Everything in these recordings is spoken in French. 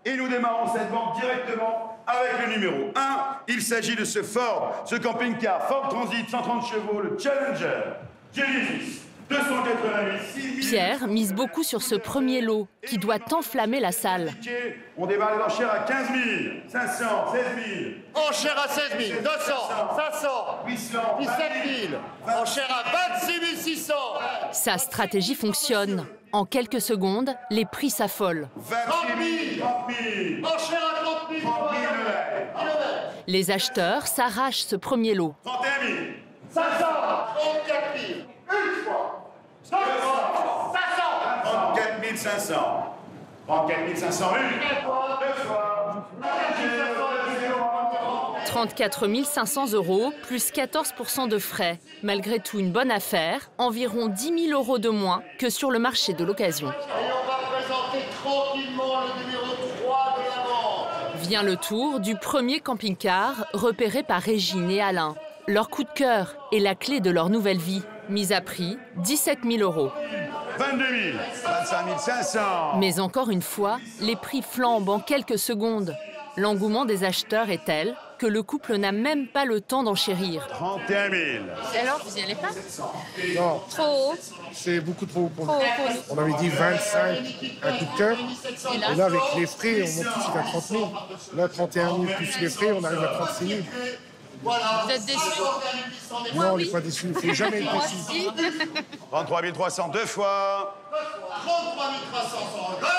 Et nous démarrons cette vente directement avec le numéro 1. Il s'agit de ce Ford, ce camping-car Ford Transit 130 chevaux, le Challenger Genesis 288 6 000. Pierre mise beaucoup sur ce premier lot qui doit enflammer la salle. On démarre les enchères à 15 000, 500, 16 000. Enchère à 16 000, 200, 500, 17 000. Enchère à 26 600. Sa stratégie fonctionne. En quelques secondes, les prix s'affolent. 28 000, 30 000. Enchère à 30 000. 30 000 Les acheteurs s'arrachent ce premier lot. 31 000. 500, 34 000. Une fois, deux fois, 500. 34 500. 34 500, une fois, deux fois. 34 500 € plus 14% de frais. Malgré tout, une bonne affaire, environ 10 000 € de moins que sur le marché de l'occasion. Et on va présenter tranquillement le numéro 3 de la vente. Vient le tour du premier camping-car repéré par Régine et Alain. Leur coup de cœur est la clé de leur nouvelle vie. Mise à prix, 17 000 €. 22 000, 25 500. Mais encore une fois, les prix flambent en quelques secondes. L'engouement des acheteurs est tel que le couple n'a même pas le temps d'enchérir. 31 000. Et alors, vous n'y allez pas? Non, Trop haut. c'est beaucoup trop haut pour nous. Trop haut pour nous. On avait dit 25, un coup de cœur. Et là, avec les frais, on monte tout de suite à 30 000. Là, 31 000 plus les frais, on arrive à 36 000. Vous êtes déçus? Non, on n'est pas déçus. Il ne faut jamais être Moi déçu. aussi. 33 300 deux fois. 33 300 sans regret.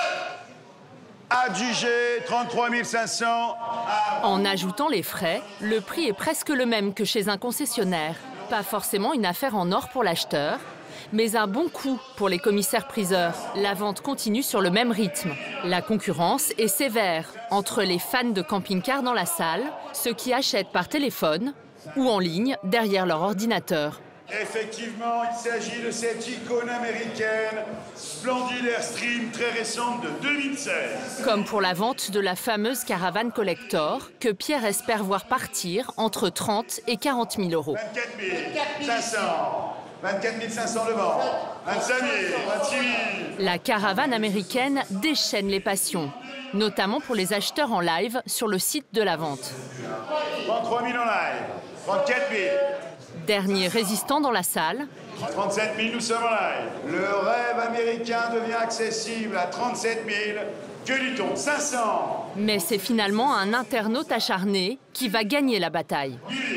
Adjugé, 33 500. En ajoutant les frais, le prix est presque le même que chez un concessionnaire. Pas forcément une affaire en or pour l'acheteur, mais un bon coup pour les commissaires-priseurs. La vente continue sur le même rythme. La concurrence est sévère entre les fans de camping-car dans la salle, ceux qui achètent par téléphone ou en ligne derrière leur ordinateur. Effectivement, il s'agit de cette icône américaine, Splendid Airstream, très récente de 2016. Comme pour la vente de la fameuse caravane collector que Pierre espère voir partir entre 30 et 40 000 €. 24 500. 24 500 de vente. 25 000, 26 000. La caravane américaine déchaîne les passions, notamment pour les acheteurs en live sur le site de la vente. 33 000 en live. 34 000. Dernier résistant dans la salle, 37 000, nous sommes en live. Le rêve américain devient accessible à 37 000. Que dit-on? 500. mais c'est finalement un internaute acharné qui va gagner la bataille.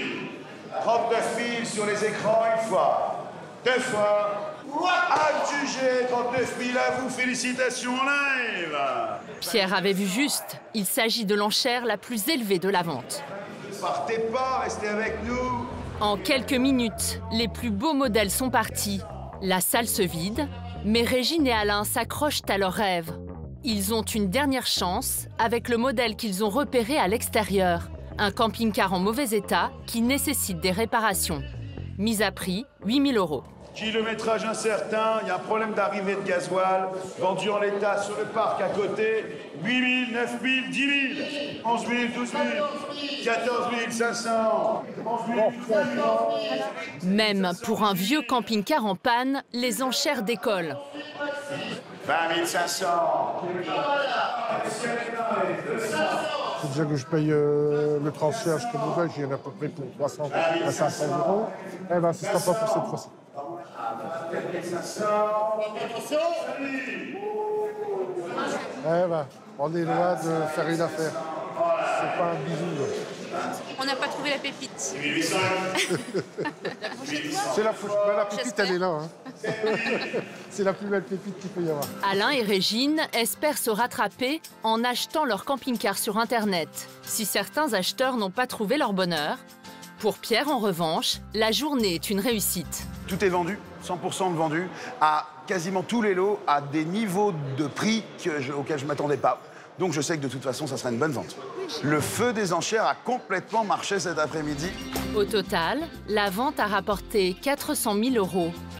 39 000 sur les écrans une fois. Deux fois. Adjugé, 39 000 à vous. Félicitations en live. Pierre avait vu juste, il s'agit de l'enchère la plus élevée de la vente. Partez pas, restez avec nous. En quelques minutes, les plus beaux modèles sont partis. La salle se vide, mais Régine et Alain s'accrochent à leurs rêves. Ils ont une dernière chance avec le modèle qu'ils ont repéré à l'extérieur. Un camping-car en mauvais état qui nécessite des réparations. Mise à prix, 8 000 €. Kilométrage incertain, il y a un problème d'arrivée de gasoil. Vendu en l'état sur le parc à côté. 8 000, 9 000, 10 000. 11 000, 12 000. 14 500. 11 000, 500. Même pour un vieux camping-car en panne, les enchères décollent. 20 500. C'est déjà que je paye le transfert jusqu'au Nouvelle, j'y en ai à peu près pour 300 à 500 €. Eh ben, ce ne sera pas pour cette fois-ci. Eh ben, on est loin de faire une affaire. C'est pas un bisou, là. On n'a pas trouvé la pépite. 1800. C'est la pépite, elle est là. Hein. C'est la plus belle pépite qu'il peut y avoir. Alain et Régine espèrent se rattraper en achetant leur camping-car sur Internet. Si certains acheteurs n'ont pas trouvé leur bonheur, pour Pierre, en revanche, la journée est une réussite. Tout est vendu, 100% de vendu, à quasiment tous les lots, à des niveaux de prix auxquels je ne m'attendais pas. Donc je sais que de toute façon, ça sera une bonne vente. Le feu des enchères a complètement marché cet après-midi. Au total, la vente a rapporté 400 000 €.